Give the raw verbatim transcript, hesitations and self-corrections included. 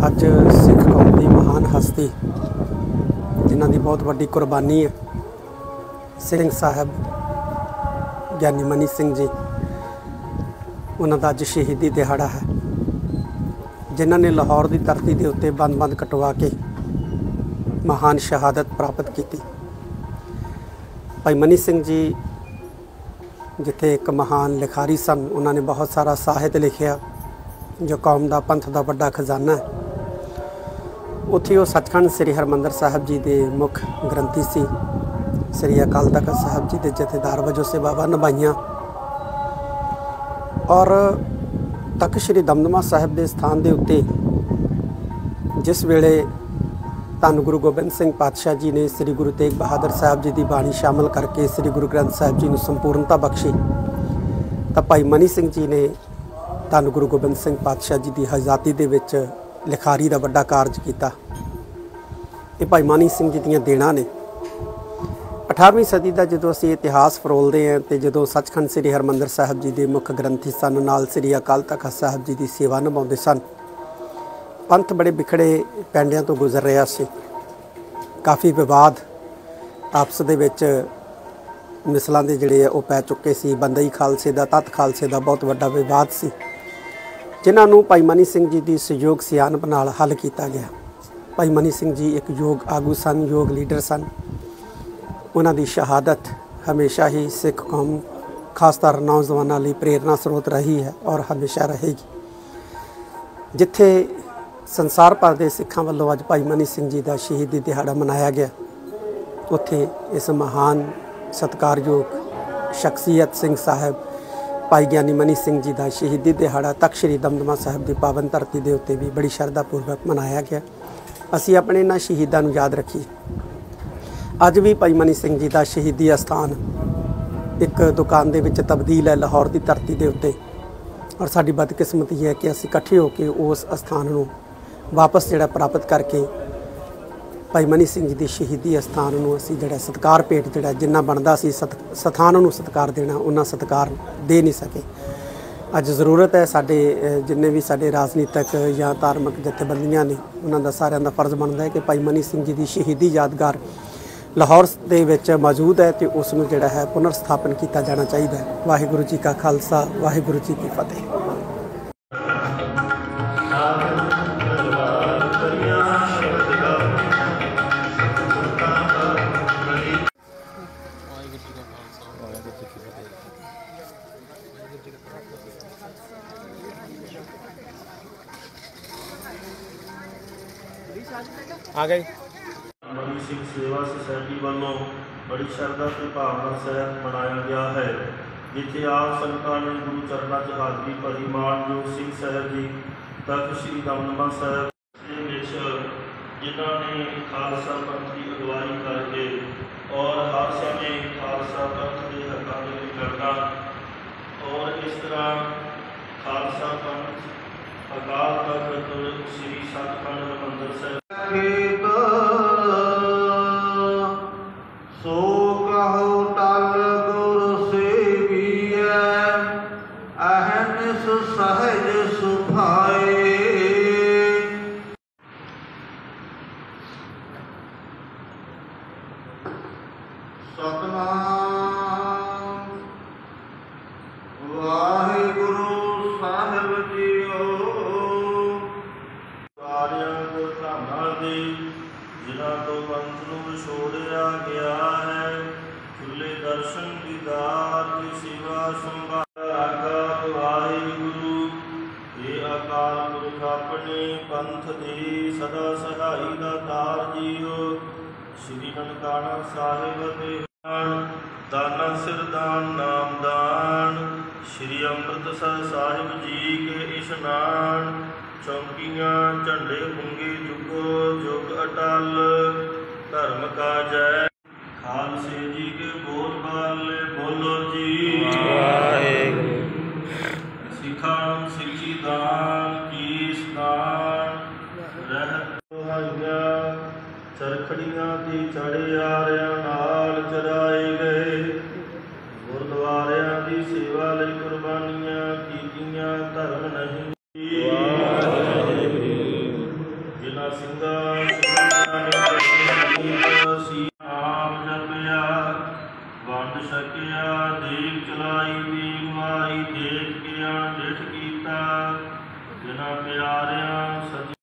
अज सिख कौम की महान हस्ती जिन्हां दी बहुत वड्डी कुर्बानी है सिंह साहब ज्ञानी मनी सिंह जी, उन्हां दा अज शहीदी दिहाड़ा है। जिन्हां ने लाहौर की धरती के उत्ते बंद बंद कटवा के महान शहादत प्राप्त की। भाई मनी सिंह जी जिथे एक महान लिखारी सन, उन्होंने बहुत सारा साहित्य लिखिया जो कौम का पंथ का बड़ा खजाना है। उत्थे वो सचखंड श्री हरमंदर साहब जी के मुख ग्रंथी सी। श्री अकाल तख्त साहब जी के जथेदार वजों सेवावां निभाइयां और तक श्री दमदमा साहब के स्थान के उत्ते जिस वेले धन गुरु गोबिंद सिंह पातशाह जी ने श्री गुरु तेग बहादुर साहब जी की बाणी शामिल करके श्री गुरु ग्रंथ साहब जी को संपूर्णता बख्शी, तो भाई मनी सिंह जी ने धन गुरु गोबिंद सिंह पातशाह जी की आज़ादी के विच लिखारी का बड़ा कारज किया। ये भाई मनी सिंह जी दीयां देणां ने। अठारहवीं सदी का जो असीं इतिहास फरोलते हैं तो जो सचखंड श्री हरमंदर साहब जी के मुख ग्रंथी सन, नाल श्री अकाल तख्त साहब जी की सेवा निभाते सन। पंथ बड़े बिखड़े पैंडियां तो गुजर रहा सी। काफ़ी विवाद आपस दे विच मिसलां दे जिहड़े वो पै चुके सी। बंदई खालसे का तत् खालसे का बहुत वड्डा विवाद सी, जिन्होंने भाई मनी सिंह जी की सहयोग सियाणप नाल हल किया गया। भाई मनी सिंह जी एक योग आगू सन, योग लीडर सन। उन्हां दी शहादत हमेशा ही सिख कौम खासतौर नौजवानों लिए प्रेरणा स्रोत रही है और हमेशा रहेगी। जिथे संसार भर के सिखां वालों अज भाई मनी सिंह जी का शहीदी दिहाड़ा मनाया गया, उत्थे इस महान सत्कारयोग शख्सियत सिंह साहब भाई ज्ञानी मनी सिंह जी का शहीदी दिहाड़ा तक श्री दमदमा साहब की पावन धरती के उत्ते भी बड़ी श्रद्धापूर्वक मनाया गया। असी अपने इन्हां शहीदां नूं याद रखीए। अज भी भाई मनी सिंह जी का शहीदी अस्थान एक दुकान दे विच तब्दील है लाहौर की धरती के उत्ते, और साडी बदकिस्मती है कि असी इकट्ठे होकर उस अस्थान नूं वापस जिहड़ा प्राप्त करके भाई मनी सिंह जी की शहीदी अस्थान नूं असी जिहड़ा सत्कार भेट जिहड़ा जिन्ना बनदा सी सत स्थान नूं सत्कार देना, उन्ना सत्कार दे नहीं सके। अज जरूरत है साडे जिन्ने भी साडे राजनीतिक या धार्मिक जथेबंदियां ने, उन्हां दा सारिआं दा फर्ज बनदा है कि भाई मनी सिंह जी की शहीदी यादगार लाहौर दे विच मौजूद है तो उसनूं जिहड़ा है पुनर्स्थापन किया जाना चाहिए। वाहिगुरू जी का खालसा, वाहिगुरू जी की फतेह। आ गए। मनी सिंह सेवा सोसायटी वालों बड़ी श्रद्धा से भावना सहित मनाया गया है, जिथे आप संगतां ने गुरु चरणों च हाजरी भरी। मानयोग सिंह साहब जी तख्त श्री दमदमा साहब जिन्हों ने खालसा पंथ की अगवाई करके और हर समय खालसा पंथ के हकों की करना और इस तरह खालसा पंथ अकाल तख्त श्री सचखंड हरमंदर साहब सो कहो टल गुर सेविए अहनिस सहज सुभाए। सतनाम वाहिगुरु साहिब जीओ। जिन्हां तो पंथ नूं विछोड़िया गया है, खुले दर्शन दीदार की सेवा संभाल राखा। वाहिगुरु ये अकाल पुरख अपने पंथ दे सदा सहाई दा तार जीओ। श्री ननकाना साहिब ते दाना सिरदान नाम दान, श्री अमृतसर साहिब जी के इशनान। चौकियाँ झंडे पुंगे जुगो जुग अटल, धर्म का जय खालसे जी के बोल बाले बोलो जी। सिखान सिखी दान की स्नान रहत चरखड़ियाँ की चढ़े आरियां नाल चराए गए। गुरुद्वारियां की सेवा लई कुर्बानियां कीतियां, धर्म नहीं ਦੇਖ ਕੇ ਅਣਡਿਠ ਕੀਤਾ ਜਿਨ੍ਹਾਂ ਪਿਆਰਿਆਂ ਸੱਚ